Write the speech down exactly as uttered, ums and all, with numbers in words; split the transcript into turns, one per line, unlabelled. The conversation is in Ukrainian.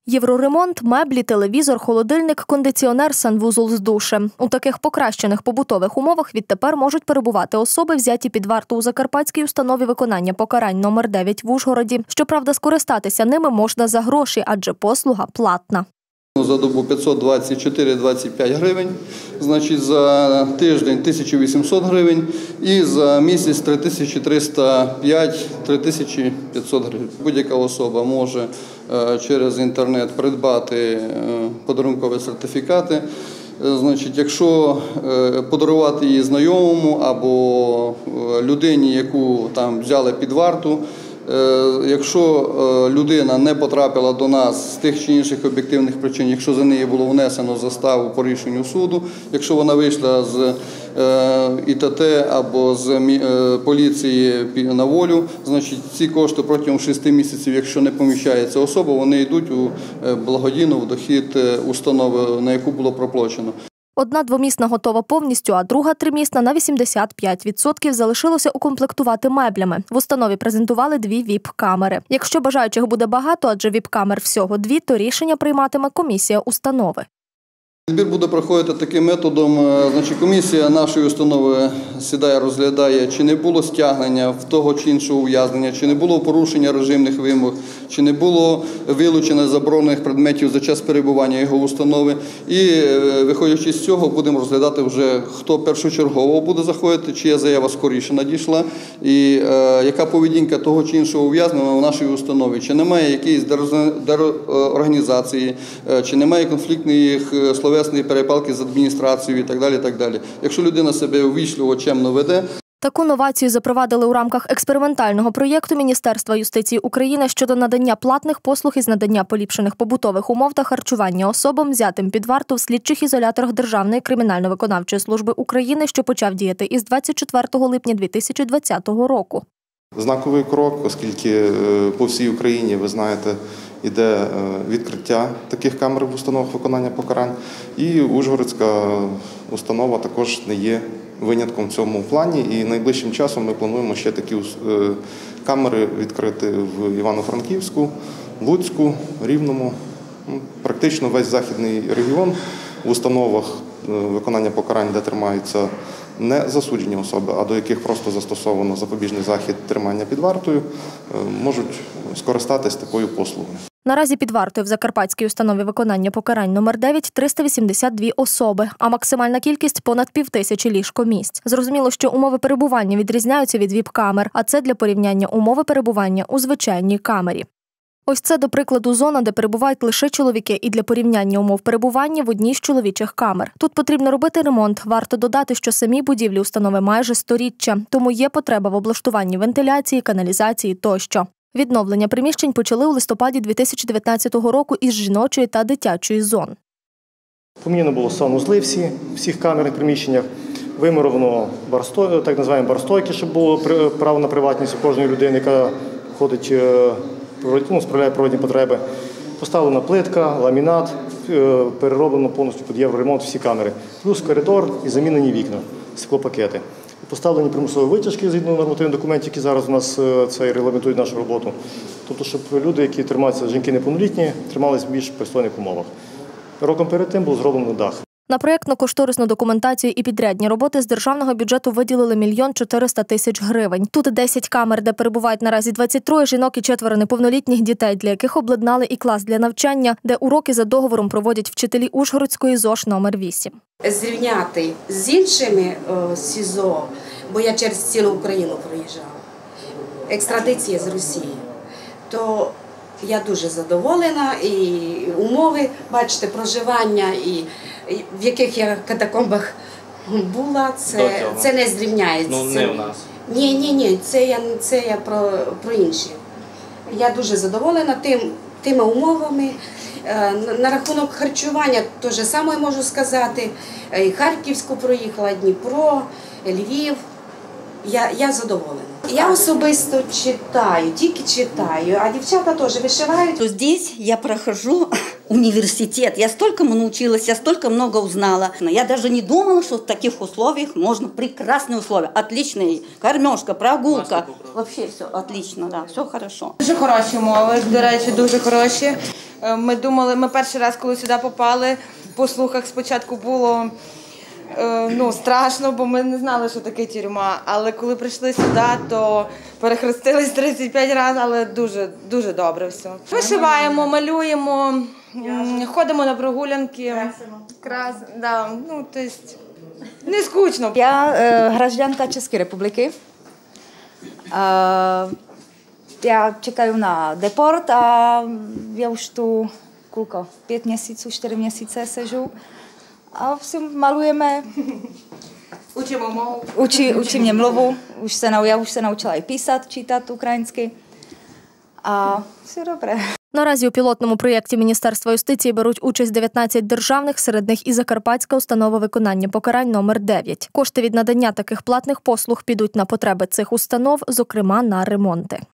Євроремонт, меблі, телевізор, холодильник, кондиціонер, санвузол з душем. У таких покращених побутових умовах відтепер можуть перебувати особи, взяті під варту у Закарпатській установі виконання покарань номер дев'ять в Ужгороді. Щоправда, скористатися ними можна за гроші, адже послуга платна.
За добу п'ятсот двадцять чотири - двадцять п'ять гривень, значить за тиждень тисяча вісімсот гривень і за місяць три тисячі триста п'ять - три тисячі п'ятсот гривень. Будь-яка особа може через інтернет придбати подарункові сертифікати. Значить, якщо подарувати її знайомому або людині, яку там взяли під варту, якщо людина не потрапила до нас з тих чи інших об'єктивних причин, якщо за неї було внесено заставу по рішенню суду, якщо вона вийшла з І Т Т або з поліції на волю, значить ці кошти протягом шести місяців, якщо не поміщається особа, вони йдуть у благодійну в дохід установи, на яку було проплачено.
Одна двомісна готова повністю, а друга тримісна на вісімдесят п'ять відсотків залишилося укомплектувати меблями. В установі презентували дві віп-камери. Якщо бажаючих буде багато, адже віп-камер всього дві, то рішення прийматиме комісія установи.
Відбір буде проходити таким методом. Значить, комісія нашої установи сідає, розглядає, чи не було стягнення в того чи іншого ув'язнення, чи не було порушення режимних вимог, чи не було вилучення заборонених предметів за час перебування його установи. І, виходячи з цього, будемо розглядати вже, хто першочергово буде заходити, чия заява скоріше надійшла, і е, яка поведінка того чи іншого ув'язненого в нашій установі, чи немає якоїсь дерорганізації, чи немає конфліктних словесних перепалки з адміністрацією і так далі, так далі. Якщо людина себе увічливо, чемно веде.
Таку новацію запровадили у рамках експериментального проєкту Міністерства юстиції України щодо надання платних послуг із надання поліпшених побутових умов та харчування особам, взятим під варту в слідчих ізоляторах Державної кримінально-виконавчої служби України, що почав діяти із двадцять четвертого липня дві тисячі двадцятого року.
Знаковий крок, оскільки по всій Україні, ви знаєте, іде відкриття таких камер в установах виконання покарань. І Ужгородська установа також не є винятком в цьому плані. І найближчим часом ми плануємо ще такі камери відкрити в Івано-Франківську, Луцьку, Рівному. Практично весь західний регіон в установах виконання покарань, де тримаються не засуджені особи, а до яких просто застосовано запобіжний захід тримання під вартою, можуть скористатись такою послугою.
Наразі під вартою в Закарпатській установі виконання покарань номер дев'ять триста вісімдесят дві особи, а максимальна кількість – понад півтисячі ліжкомісць. Зрозуміло, що умови перебування відрізняються від віп-камер, а це для порівняння умови перебування у звичайній камері. Ось це, до прикладу, зона, де перебувають лише чоловіки, і для порівняння умов перебування в одній з чоловічих камер. Тут потрібно робити ремонт. Варто додати, що самі будівлі установи майже сторіччя, тому є потреба в облаштуванні вентиляції, каналізації тощо. Відновлення приміщень почали у листопаді дві тисячі дев'ятнадцятого року із жіночої та дитячої зон.
Поміняно було санвузли всі, в всіх камерних приміщеннях. Вимуровано барстой, так називаємо барстойки, щоб було право на приватність у кожної людини, яка ходить, ну, справляє природні потреби. Поставлена плитка, ламінат, перероблено повністю під євроремонт всі камери. Плюс коридор і замінені вікна, склопакети. Поставлені примусові витяжки згідно нормативних документів, які зараз у нас це регламентують нашу роботу. Тобто, щоб люди, які тримаються, жінки неповнолітні, трималися в більш пристойних умовах. Роком перед тим був зроблено дах.
На проєктно-кошторисну документацію і підрядні роботи з державного бюджету виділили мільйон чотириста тисяч гривень. Тут десять камер, де перебувають наразі двадцять троє жінок і четверо неповнолітніх дітей, для яких обладнали і клас для навчання, де уроки за договором проводять вчителі Ужгородської ЗОШ номер вісім.
Зрівняти з іншими о, СІЗО, бо я через цілу Україну проїжджала, екстрадиція з Росії, то я дуже задоволена, і умови, бачите, проживання, і в яких я катакомбах була, це, це не зрівняється.
Ну, не в нас.
Ні, ні, ні, це я, це я про, про інші. Я дуже задоволена тим, тими умовами. На рахунок харчування те ж саме можу сказати. Харківську проїхала, Дніпро, Львів. Я, я задоволена. Я особисто читаю, тільки читаю, а дівчата теж вишивають.
То здесь я прохожу университет. Я столькому научилась, я столько много узнала. Я даже не думала, что в таких условиях можно прекрасные условия. Отличные. Кормежка, прогулка. Вообще все отлично, да, все хорошо.
Дуже хороші умови, до речі, дуже хороші. Ми думали, ми перший раз, коли сюди попали, по слухах спочатку було ну, страшно, бо ми не знали, що таке тюрма. Але коли прийшли сюди, то перехрестились тридцять п'ять разів, але дуже, дуже добре все. Вишиваємо, малюємо, ходимо на прогулянки. Крас, да, ну, то есть, не скучно.
Já hražďanka České republiky. Já čekaju na deport a já už tu kulko, pět měsíců, čtyři měsíce sežu a si malujeme.
Učíme mluvu.
Učí, učí mě mluvu, už se, já už se naučila i písat, čítat ukrajinsky a все добре.
Наразі у пілотному проєкті Міністерства юстиції беруть участь дев'ятнадцять державних, серед них і Закарпатська установа виконання покарань номер дев'ять. Кошти від надання таких платних послуг підуть на потреби цих установ, зокрема на ремонти.